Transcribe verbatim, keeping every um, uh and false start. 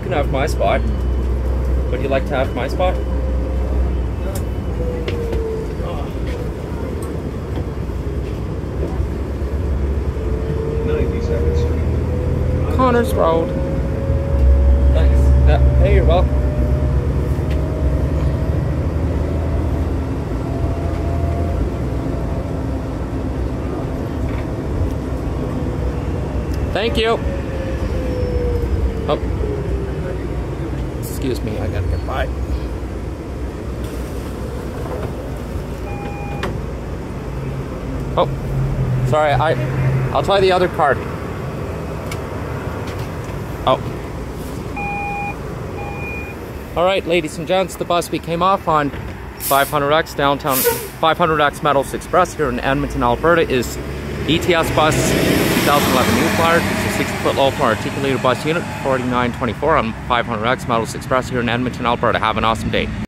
can have my spot. Would you like to have my spot? ninety-second Street. Connors Road. Thanks. Yeah, hey, you're welcome. Thank you. Oh. Excuse me, I gotta get by. Oh. Sorry, I I'll try the other card. Oh. Alright, ladies and gents, the bus we came off on five hundred X downtown five hundred X Metals Express here in Edmonton, Alberta is E T S bus twenty eleven New Flyer. It's a sixty foot low floor articulated bus unit forty-nine twenty-four on five hundred X Metals Express here in Edmonton, Alberta. Have an awesome day.